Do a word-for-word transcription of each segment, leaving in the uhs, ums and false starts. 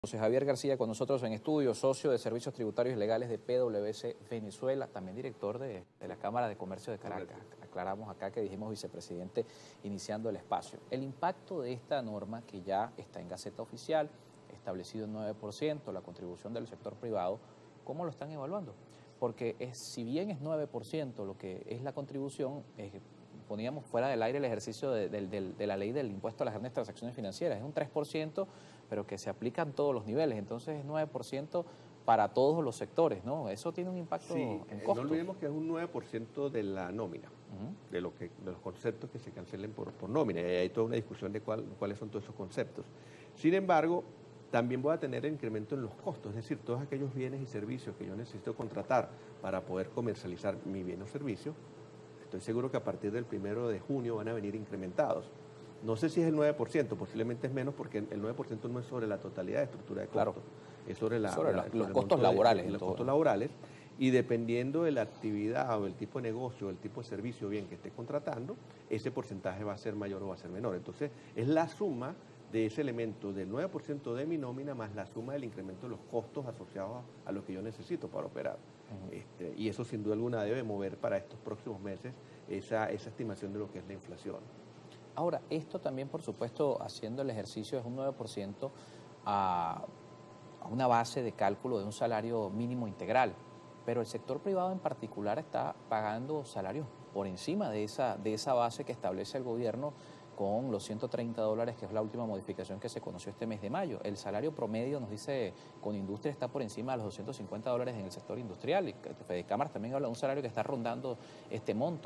José Javier García con nosotros en estudio, socio de Servicios Tributarios Legales de P W C Venezuela, también director de, de la Cámara de Comercio de Caracas. Aclaramos acá que dijimos vicepresidente iniciando el espacio. El impacto de esta norma que ya está en Gaceta Oficial, establecido en nueve por ciento, la contribución del sector privado, ¿cómo lo están evaluando? Porque es, si bien es nueve por ciento lo que es la contribución, eh, poníamos fuera del aire el ejercicio de, de, de, de la ley del impuesto a las grandes transacciones financieras. Es un tres por ciento, pero que se aplica en todos los niveles. Entonces es nueve por ciento para todos los sectores, ¿no? Eso tiene un impacto sí, en eh, costos. No olvidemos que es un nueve por ciento de la nómina, uh-huh. de, lo que, de los conceptos que se cancelen por, por nómina. Y hay toda una discusión de cuál, cuáles son todos esos conceptos. Sin embargo, también voy a tener el incremento en los costos, es decir, todos aquellos bienes y servicios que yo necesito contratar para poder comercializar mi bien o servicio. Estoy seguro que a partir del primero de junio van a venir incrementados. No sé si es el nueve por ciento, posiblemente es menos porque el nueve por ciento no es sobre la totalidad de estructura de costos, claro. es sobre, la, sobre la, la, los costos laborales. De, los costos laborales y dependiendo de la actividad o el tipo de negocio o el tipo de servicio bien que esté contratando, ese porcentaje va a ser mayor o va a ser menor. Entonces es la suma de ese elemento del nueve por ciento de mi nómina más la suma del incremento de los costos asociados a, a lo que yo necesito para operar. Uh-huh. este, y eso sin duda alguna debe mover para estos próximos meses esa, esa estimación de lo que es la inflación. Ahora, esto también, por supuesto, haciendo el ejercicio es un nueve por ciento a, a una base de cálculo de un salario mínimo integral, pero el sector privado en particular está pagando salarios por encima de esa, de esa base que establece el gobierno con los ciento treinta dólares, que es la última modificación que se conoció este mes de mayo. El salario promedio, nos dice Conindustria, está por encima de los doscientos cincuenta dólares en el sector industrial, y Fedecámaras también habla de un salario que está rondando este monto.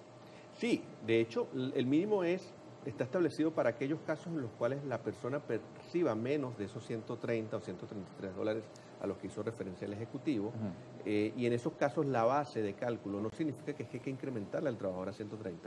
Sí, de hecho, el mínimo es, está establecido para aquellos casos en los cuales la persona perciba menos de esos ciento treinta o ciento treinta y tres dólares a los que hizo referencia el Ejecutivo, uh-huh. eh, y en esos casos la base de cálculo no significa que hay que incrementarle al trabajador a ciento treinta.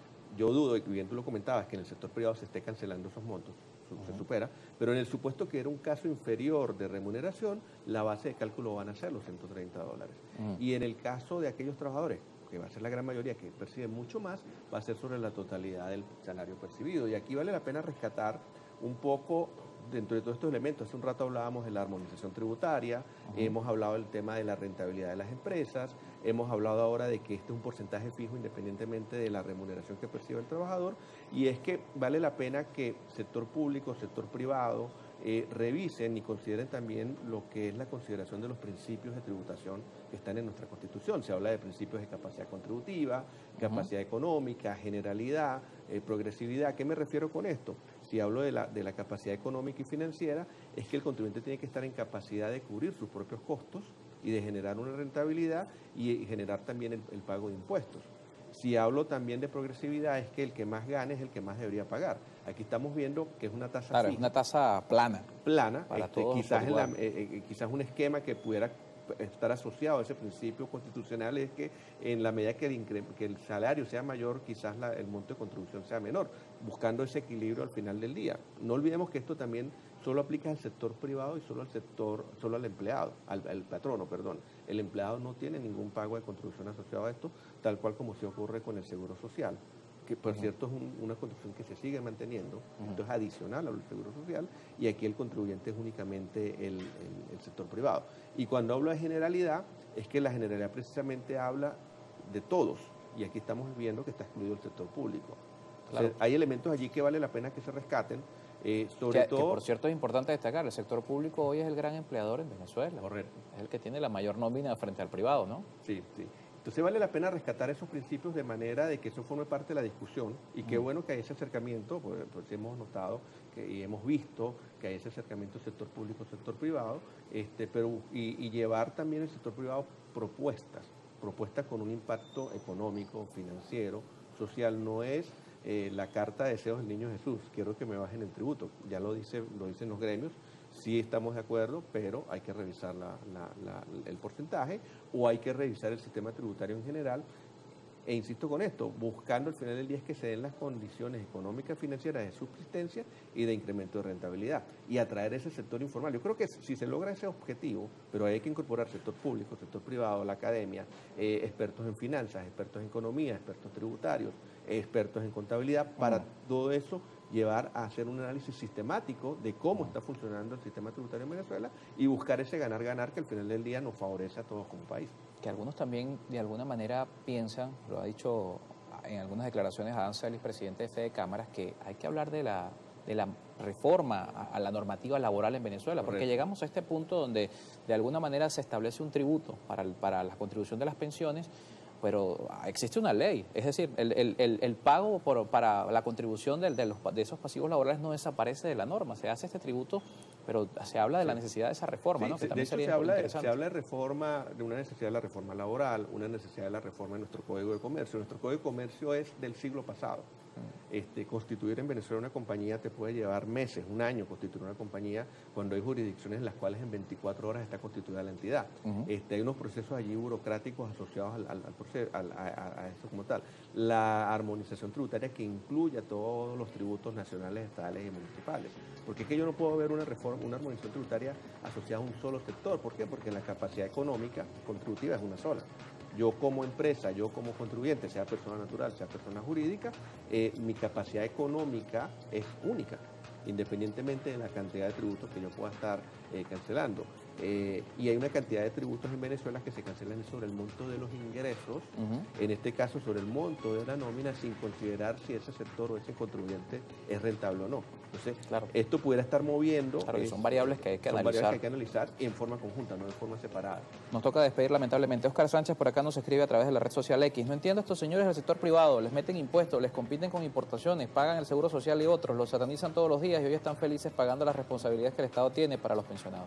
Yo dudo, y bien tú lo comentabas, que en el sector privado se esté cancelando esos montos, uh-huh. se supera, pero en el supuesto que era un caso inferior de remuneración, la base de cálculo van a ser los ciento treinta dólares. Uh-huh. Y en el caso de aquellos trabajadores, que va a ser la gran mayoría que perciben mucho más, va a ser sobre la totalidad del salario percibido. Y aquí vale la pena rescatar un poco, dentro de todos estos elementos, hace un rato hablábamos de la armonización tributaria, uh-huh. hemos hablado del tema de la rentabilidad de las empresas, hemos hablado ahora de que este es un porcentaje fijo independientemente de la remuneración que percibe el trabajador, y es que vale la pena que sector público, sector privado, Eh, revisen y consideren también lo que es la consideración de los principios de tributación que están en nuestra Constitución. Se habla de principios de capacidad contributiva, capacidad uh-huh. económica, generalidad, eh, progresividad. ¿A qué me refiero con esto? Si hablo de la, de la capacidad económica y financiera, es que el contribuyente tiene que estar en capacidad de cubrir sus propios costos y de generar una rentabilidad y, y generar también el, el pago de impuestos. Si hablo también de progresividad, es que el que más gane es el que más debería pagar. Aquí estamos viendo que es una tasa Claro, fija. es una tasa plana. Plana, para este, todos quizás, en la, eh, eh, quizás un esquema que pudiera estar asociado a ese principio constitucional es que en la medida que el, que el salario sea mayor, quizás la, el monto de contribución sea menor, buscando ese equilibrio al final del día. No olvidemos que esto también solo aplica al sector privado y solo al sector, solo al empleado, al, al patrono, perdón. El empleado no tiene ningún pago de contribución asociado a esto, tal cual como se ocurre con el Seguro Social, que por uh-huh. cierto es un, una contribución que se sigue manteniendo, uh-huh. esto es adicional al Seguro Social, y aquí el contribuyente es únicamente el, el, el sector privado. Y cuando hablo de generalidad, es que la generalidad precisamente habla de todos, y aquí estamos viendo que está excluido el sector público. Claro. O sea, hay elementos allí que vale la pena que se rescaten, eh, sobre que, todo... Que por cierto es importante destacar, el sector público hoy es el gran empleador en Venezuela. Correcto. Es el que tiene la mayor nómina frente al privado, ¿no? Sí, sí. Entonces vale la pena rescatar esos principios de manera de que eso forme parte de la discusión, y qué bueno que hay ese acercamiento, pues, pues hemos notado que, y hemos visto que hay ese acercamiento sector público, sector privado, este, pero y, y llevar también el sector privado propuestas, propuestas con un impacto económico, financiero, social. No es eh, la carta de deseos del Niño Jesús, quiero que me bajen el tributo, ya lo dice, lo dicen los gremios. Sí estamos de acuerdo, pero hay que revisar la, la, la, el porcentaje, o hay que revisar el sistema tributario en general. E insisto con esto, buscando al final del día es que se den las condiciones económicas y financieras de subsistencia y de incremento de rentabilidad, y atraer ese sector informal. Yo creo que si se logra ese objetivo, pero hay que incorporar sector público, sector privado, la academia, eh, expertos en finanzas, expertos en economía, expertos tributarios, expertos en contabilidad, para uh-huh. todo eso llevar a hacer un análisis sistemático de cómo está funcionando el sistema tributario en Venezuela y buscar ese ganar-ganar que al final del día nos favorece a todos como país. Que algunos también de alguna manera piensan, lo ha dicho en algunas declaraciones Adán Celis, presidente de Fede Cámaras, que hay que hablar de la, de la reforma a, a la normativa laboral en Venezuela, porque Correcto. llegamos a este punto donde de alguna manera se establece un tributo para, el, para la contribución de las pensiones, pero existe una ley, es decir, el, el, el, el pago por, para la contribución de, de, los, de esos pasivos laborales no desaparece de la norma, se hace este tributo, pero se habla de la necesidad de esa reforma, sí, ¿no? Que de también hecho sería se habla, de, interesante. se habla de reforma, de una necesidad de la reforma laboral, una necesidad de la reforma de nuestro Código de Comercio. Nuestro Código de Comercio es del siglo pasado. Este, constituir en Venezuela una compañía te puede llevar meses, un año constituir una compañía cuando hay jurisdicciones en las cuales en veinticuatro horas está constituida la entidad. Uh-huh. este, hay unos procesos allí burocráticos asociados al, al, al proceso, al, a, a eso como tal. La armonización tributaria que incluya todos los tributos nacionales, estatales y municipales. Porque es que yo no puedo ver una reforma, una armonización tributaria asociada a un solo sector. ¿Por qué? Porque la capacidad económica contributiva es una sola. Yo como empresa, yo como contribuyente, sea persona natural, sea persona jurídica, eh, mi capacidad económica es única, independientemente de la cantidad de tributos que yo pueda estar eh, cancelando. Eh, y hay una cantidad de tributos en Venezuela que se cancelan sobre el monto de los ingresos, uh-huh. en este caso sobre el monto de la nómina, sin considerar si ese sector o ese contribuyente es rentable o no. Entonces, claro. esto pudiera estar moviendo... Claro, y son variables que hay que son analizar. Variables que hay que analizar en forma conjunta, no en forma separada. Nos toca despedir lamentablemente. Oscar Sánchez por acá nos escribe a través de la red social X. No entiendo a estos señores del sector privado, les meten impuestos, les compiten con importaciones, pagan el seguro social y otros, los satanizan todos los días y hoy están felices pagando las responsabilidades que el Estado tiene para los pensionados.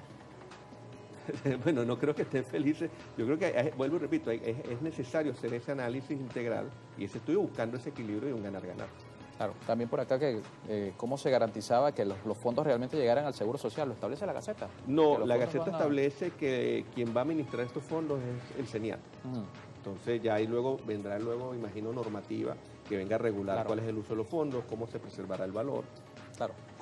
Bueno, no creo que estén felices. Yo creo que, vuelvo y repito, es, es necesario hacer ese análisis integral y ese estoy buscando ese equilibrio y un ganar-ganar. Claro, también por acá que eh, cómo se garantizaba que los, los fondos realmente llegaran al Seguro Social, ¿lo establece la Gaceta? No, la Gaceta establece que quien va a administrar estos fondos es el CENIAT. Uh-huh. Entonces ya ahí luego vendrá luego, imagino, normativa que venga a regular claro. cuál es el uso de los fondos, cómo se preservará el valor. Claro.